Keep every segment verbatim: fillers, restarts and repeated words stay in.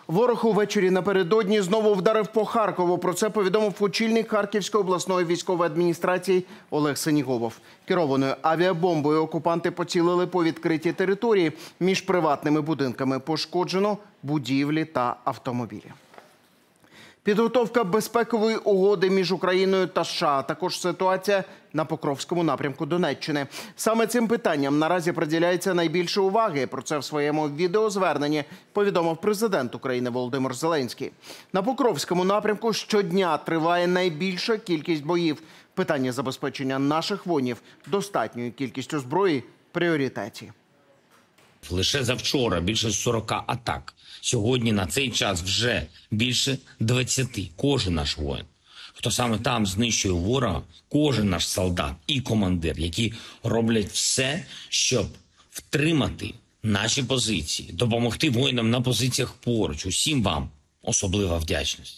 Ворог увечері напередодні знову вдарив по Харкову. Про це повідомив очільник Харківської обласної військової адміністрації Олег Сенігубов. Керованою авіабомбою окупанти поцілили по відкритій території. Між приватними будинками пошкоджено будівлі та автомобілі. Підготовка безпекової угоди між Україною та США, а також ситуація на Покровському напрямку Донеччини. Саме цим питанням наразі приділяється найбільше уваги. Про це в своєму відеозверненні повідомив президент України Володимир Зеленський. На Покровському напрямку щодня триває найбільша кількість боїв. Питання забезпечення наших воїнів достатньою кількістю зброї – пріоритеті. Лише завчора більше сорока атак. Сьогодні на цей час вже більше двадцяти. Кожен наш воїн, хто саме там знищує ворога, кожен наш солдат і командир, які роблять все, щоб втримати наші позиції, допомогти воїнам на позиціях поруч. Усім вам особлива вдячність.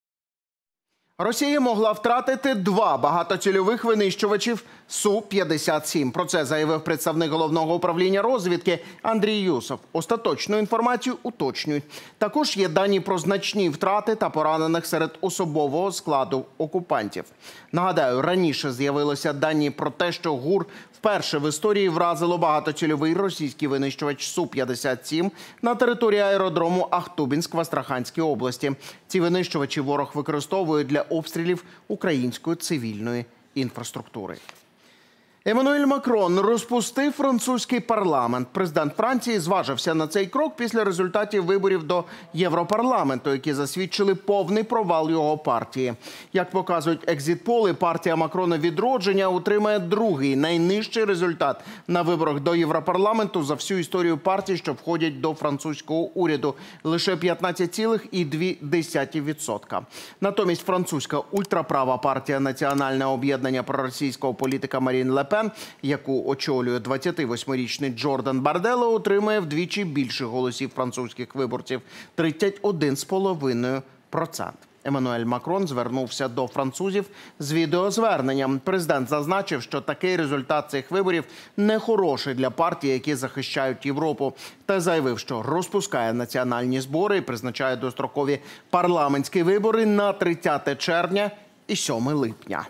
Росія могла втратити два багатоцільових винищувачів Су п'ятдесят сім. Про це заявив представник Головного управління розвідки Андрій Юсов. Остаточну інформацію уточнюють. Також є дані про значні втрати та поранених серед особового складу окупантів. Нагадаю, раніше з'явилися дані про те, що ГУР вперше в історії вразило багатоцільовий російський винищувач Су п'ятдесят сім на території аеродрому Ахтубінськ в Астраханській області. Ці винищувачі ворог використовує для обстрілів української цивільної інфраструктури. Еммануель Макрон розпустив французький парламент. Президент Франції зважився на цей крок після результатів виборів до Європарламенту, які засвідчили повний провал його партії. Як показують екзит-поли, партія Макрона «Відродження» отримає другий, найнижчий результат на виборах до Європарламенту за всю історію партій, що входять до французького уряду – лише п'ятнадцять цілих дві десятих відсотка. Натомість французька ультраправа партія «Національне об'єднання проросійського політика» Марін Ле Пен, яку очолює двадцятивосьмирічний Джордан Барделло, отримує вдвічі більше голосів французьких виборців – тридцять один цілих п'ять десятих відсотка. Еммануель Макрон звернувся до французів з відеозверненням. Президент зазначив, що такий результат цих виборів нехороший для партій, які захищають Європу, та заявив, що розпускає національні збори і призначає дострокові парламентські вибори на тридцяте червня і сьоме липня.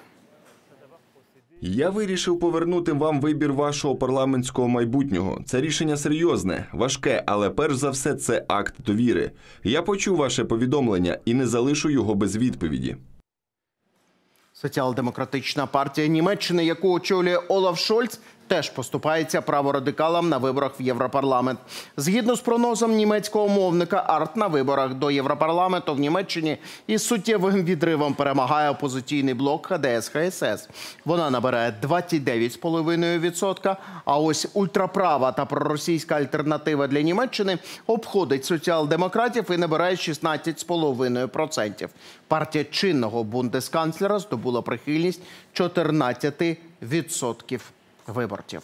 Я вирішив повернути вам вибір вашого парламентського майбутнього. Це рішення серйозне, важке, але перш за все це акт довіри. Я почув ваше повідомлення і не залишу його без відповіді. Соціал-демократична партія Німеччини, яку очолює Олаф Шольц, теж поступається праворадикалам на виборах в Європарламент. Згідно з прогнозом німецького мовника Арт, на виборах до Європарламенту в Німеччині із суттєвим відривом перемагає опозиційний блок Ха Де Ес Ха Ес Ес. Вона набирає двадцять дев'ять цілих п'ять десятих відсотка, а ось ультраправа та проросійська альтернатива для Німеччини обходить соціал-демократів і набирає шістнадцять цілих п'ять десятих відсотка. Партія чинного бундесканцлера здобула прихильність чотирнадцяти відсотків виборців.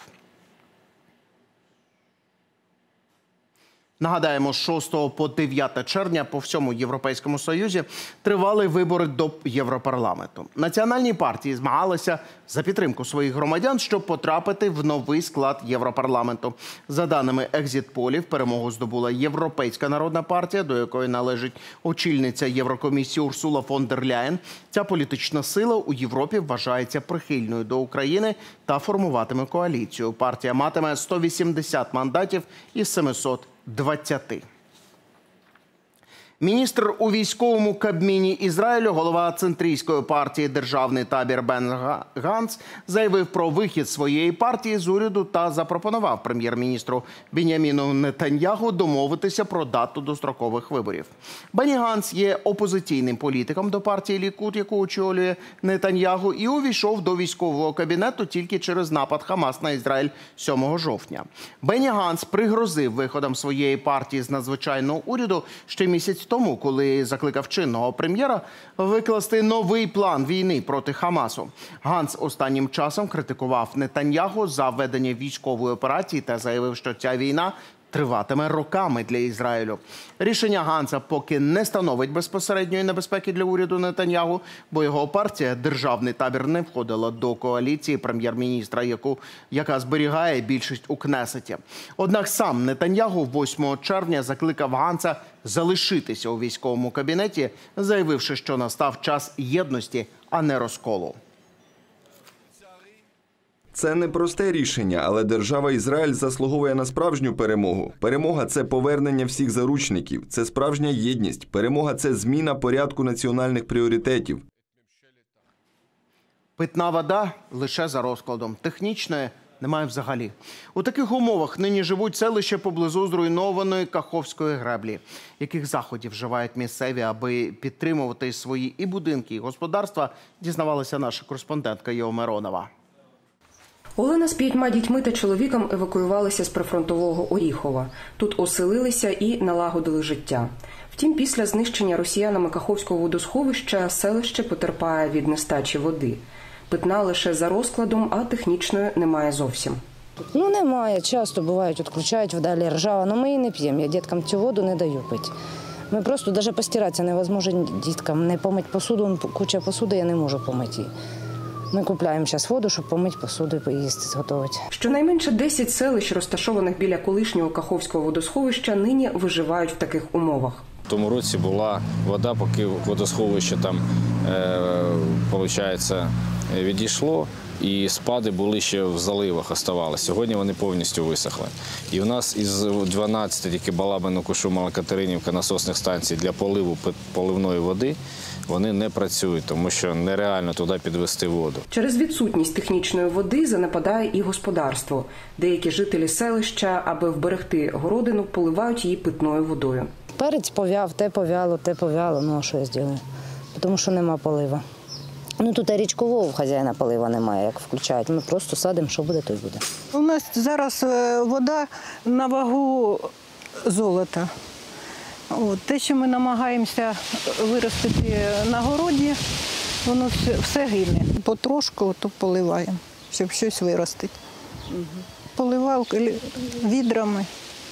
Нагадаємо, з шостого по дев'яте червня по всьому Європейському Союзі тривали вибори до Європарламенту. Національні партії змагалися за підтримку своїх громадян, щоб потрапити в новий склад Європарламенту. За даними екзит-полів, перемогу здобула Європейська народна партія, до якої належить очільниця Єврокомісії Урсула фон дер Ляєн. Ця політична сила у Європі вважається прихильною до України та формуватиме коаліцію. Партія матиме сто вісімдесят мандатів із семисот двадцяти. Міністр у військовому Кабміні Ізраїлю, голова центрійської партії «Державний табір» Бен Ганц заявив про вихід своєї партії з уряду та запропонував прем'єр-міністру Біньяміну Нетаньяху домовитися про дату дострокових виборів. Бені Ганц є опозиційним політиком до партії Лікуд, яку очолює Нетаньяху, і увійшов до військового кабінету тільки через напад Хамас на Ізраїль сьомого жовтня. Бені Ганц пригрозив виходом своєї партії з надзвичайного уряду ще місяць тому, коли закликав чинного прем'єра викласти новий план війни проти Хамасу. Ганц останнім часом критикував Нетаньяху за ведення військової операції та заявив, що ця війна триватиме роками для Ізраїлю. Рішення Ганца поки не становить безпосередньої небезпеки для уряду Нетаньягу, бо його партія «Державний табір» не входила до коаліції прем'єр-міністра, яку, яка зберігає більшість у Кнесеті. Однак сам Нетаньягу восьмого червня закликав Ганца залишитися у військовому кабінеті, заявивши, що настав час єдності, а не розколу. Це не просте рішення, але держава Ізраїль заслуговує на справжню перемогу. Перемога – це повернення всіх заручників, це справжня єдність. Перемога – це зміна порядку національних пріоритетів. Питна вода лише за розкладом. Технічної немає взагалі. У таких умовах нині живуть селища поблизу зруйнованої Каховської греблі. Яких заходів вживають місцеві, аби підтримувати свої і будинки, і господарства, дізнавалася наша кореспондентка Єва Миронова. Олена з п'ятьма дітьми та чоловіком евакуювалися з прифронтового Оріхова. Тут оселилися і налагодили життя. Втім, після знищення росіянами Каховського водосховища селище потерпає від нестачі води. Питна лише за розкладом, а технічної немає зовсім. Ну, немає. Часто бувають, відключають, вода ржава, але ми її не п'ємо. Я діткам цю воду не даю пити. Ми просто навіть постиратися невозможно діткам. Не помити посуду, куча посуди, я не можу помити її. Ми купуємо зараз воду, щоб помити посуду і поїсти, зготувати. Щонайменше десять селищ, розташованих біля колишнього Каховського водосховища, нині виживають в таких умовах. В тому році була вода, поки водосховище там, е, виходить, відійшло, і спади були ще в заливах, оставалися. Сьогодні вони повністю висохли. І в нас із дванадцяти тільки Балабино, Кушума, Катеринівка насосних станцій для поливу поливної води, вони не працюють, тому що нереально туди підвести воду. Через відсутність технічної води занепадає і господарство. Деякі жителі селища, аби вберегти городину, поливають її питною водою. Перець пов'яв, те пов'яло, те пов'яло, ну а що я зроблю? Тому що нема полива. Ну тут і річкового хазяїна полива немає, як включають. Ми просто садимо, що буде, то й буде. У нас зараз вода на вагу золота. От, те, що ми намагаємося виростити на городі, воно все, все гине. Потрошку то поливаємо, щоб щось виростити. Угу. Поливалки відрами.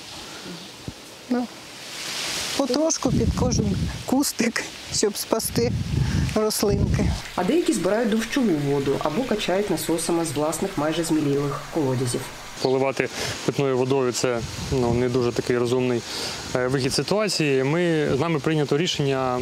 Да. Потрошку під кожен кустик, щоб спасти рослинки. А деякі збирають дощову воду або качають насосами з власних майже змілілих колодязів. Поливати питною водою – це ну, не дуже такий розумний вихід ситуації. Ми, з нами прийнято рішення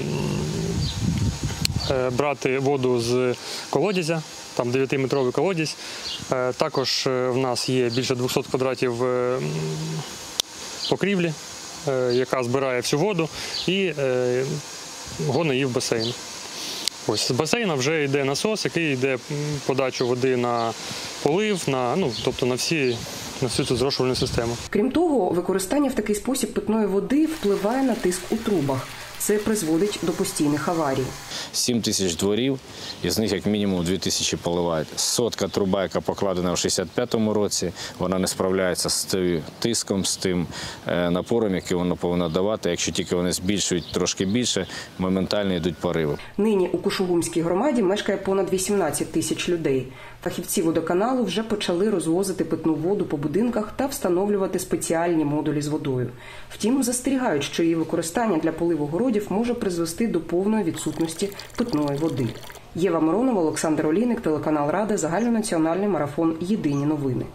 брати воду з колодязя, там дев'ятиметровий колодязь. Також в нас є більше двохсот квадратів покрівлі, яка збирає всю воду і гоне її в басейн. Ось з басейна вже йде насос, який йде подачу води на полив, на, ну, тобто на всі, на всю цю зрошувальну систему. Крім того, використання в такий спосіб питної води впливає на тиск у трубах. Це призводить до постійних аварій. сім тисяч дворів, із них як мінімум дві тисячі поливають. Сотка труба, яка покладена в шістдесят п'ятому році, вона не справляється з тим тиском, з тим напором, який вона повинна давати. Якщо тільки вони збільшують трошки більше, моментально йдуть пориви. Нині у Кушугумській громаді мешкає понад вісімнадцять тисяч людей. Фахівці водоканалу вже почали розвозити питну воду по будинках та встановлювати спеціальні модулі з водою. Втім, застерігають, що її використання для поливу городів може призвести до повної відсутності питної води. Єва Миронова, Олександр Олійник, телеканал Рада, загальнонаціональний марафон «Єдині новини».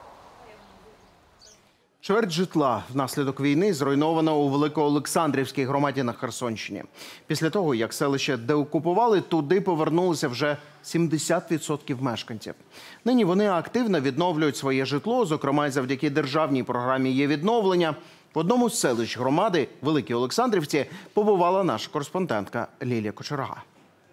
Чверть житла внаслідок війни зруйновано у Великоолександрівській громаді на Херсонщині. Після того, як селище деокупували, туди повернулися вже сімдесят відсотків мешканців. Нині вони активно відновлюють своє житло, зокрема й завдяки державній програмі «Є відновлення». В одному з селищ громади, Великій Олександрівці, побувала наша кореспондентка Лілія Кочерга.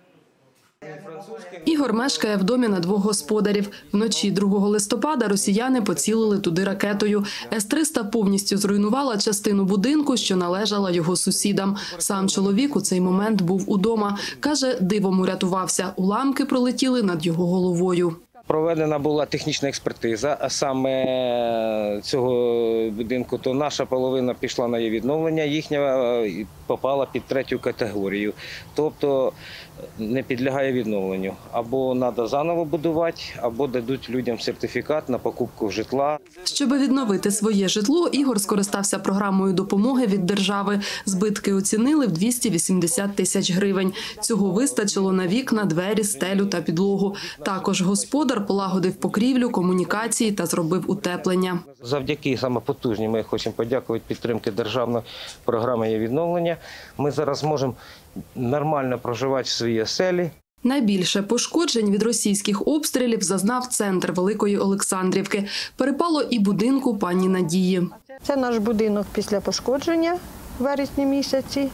Ігор мешкає в домі на двох господарів. Вночі другого листопада росіяни поцілили туди ракетою. Ес триста повністю зруйнувала частину будинку, що належала його сусідам. Сам чоловік у цей момент був удома. Каже, дивом урятувався. Уламки пролетіли над його головою. Проведена була технічна експертиза, а саме цього будинку, то наша половина пішла на її відновлення, їхня попала під третю категорію, тобто не підлягає відновленню. Або треба заново будувати, або дадуть людям сертифікат на покупку житла. Щоб відновити своє житло, Ігор скористався програмою допомоги від держави. Збитки оцінили в двісті вісімдесят тисяч гривень. Цього вистачило на вікна, двері, стелю та підлогу. Також господар полагодив покрівлю, комунікації та зробив утеплення. Завдяки саме потужній ми хочемо подякувати підтримки державної програми є відновлення. Ми зараз можемо нормально проживати в своїй оселі. Найбільше пошкоджень від російських обстрілів зазнав центр Великої Олександрівки. Перепало і будинку пані Надії. Це наш будинок після пошкодження в вересні місяці.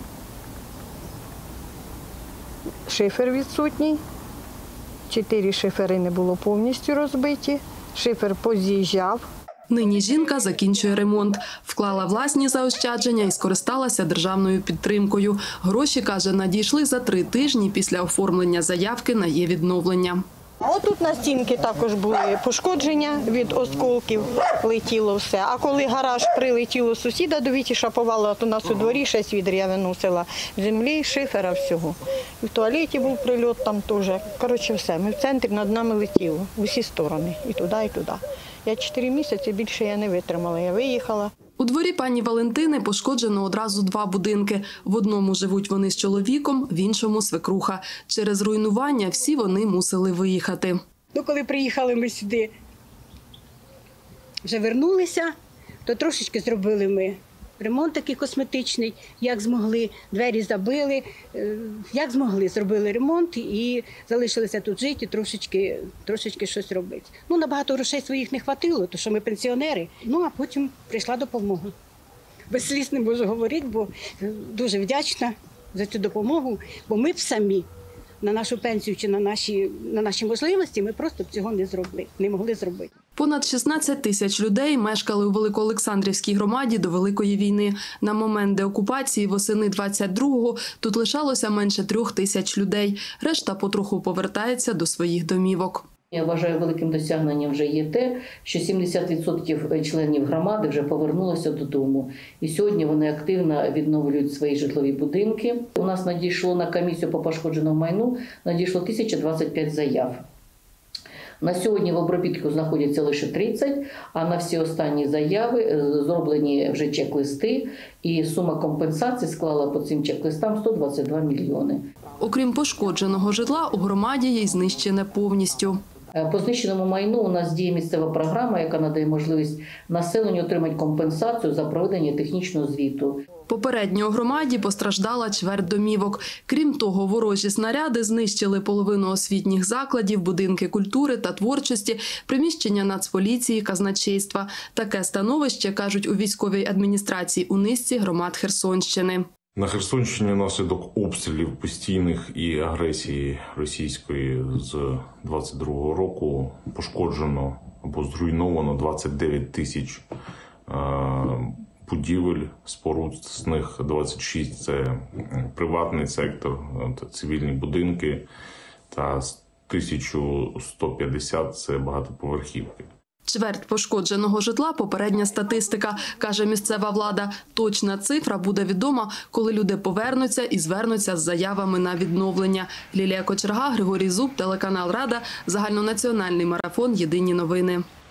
Шифер відсутній. Чотири шифери не було повністю розбиті. Шифер поз'їжджав. Нині жінка закінчує ремонт. Вклала власні заощадження і скористалася державною підтримкою. Гроші, каже, надійшли за три тижні після оформлення заявки на її відновлення. Отут на стінки також були пошкодження від осколків, летіло все. А коли гараж прилетіло сусіда до Віті Шаповала, то у нас у дворі шість відер я виносила землі, шифера, всього. І в туалеті був прильот там теж. Коротше, все. Ми в центрі над нами летіло, в усі сторони, і туди, і туди. Я чотири місяці, більше я не витримала, я виїхала. У дворі пані Валентини пошкоджено одразу два будинки. В одному живуть вони з чоловіком, в іншому – свекруха. Через руйнування всі вони мусили виїхати. Ну, коли приїхали ми сюди, вже вернулися, то трошечки зробили ми ремонт такий косметичний, як змогли, двері забили, як змогли, зробили ремонт і залишилися тут жити, трошечки, трошечки щось робити. Ну, набагато грошей своїх не хватило, тому що ми пенсіонери. Ну, а потім прийшла допомога. Без сліз не можу говорити, бо дуже вдячна за цю допомогу, бо ми б самі на нашу пенсію чи на наші, на наші можливості ми просто б цього не зробили, не могли зробити. Понад шістнадцять тисяч людей мешкали у Великоолександрівській громаді до Великої війни. На момент деокупації восени двадцять другого тут лишалося менше трьох тисяч людей. Решта потроху повертається до своїх домівок. Я вважаю, великим досягненням вже є те, що сімдесят відсотків членів громади вже повернулося додому. І сьогодні вони активно відновлюють свої житлові будинки. У нас надійшло на комісію по пошкодженому майну, надійшло тисяча двадцять п'ять заяв. На сьогодні в обробітку знаходяться лише тридцять, а на всі останні заяви зроблені вже чек-листи, і сума компенсації склала по цим чек-листам сто двадцять два мільйони. Окрім пошкодженого житла, у громаді є й знищене повністю. По знищеному майну у нас діє місцева програма, яка надає можливість населенню отримати компенсацію за проведення технічного звіту. Попередньо у громаді постраждала чверть домівок. Крім того, ворожі снаряди знищили половину освітніх закладів, будинки культури та творчості, приміщення Нацполіції, казначейства. Таке становище, кажуть у військовій адміністрації у низці громад Херсонщини. На Херсонщині внаслідок обстрілів постійних і агресії російської з двадцять другого року пошкоджено або зруйновано двадцять дев'ять тисяч будівель, споруд, з них двадцять шість – це приватний сектор, цивільні будинки, та тисяча сто п'ятдесят – це багатоповерхівки. Чверть пошкодженого житла – попередня статистика, каже місцева влада. Точна цифра буде відома, коли люди повернуться і звернуться з заявами на відновлення. Лілія Кочерга, Григорій Зуб, телеканал Рада, загальнонаціональний марафон «Єдині новини».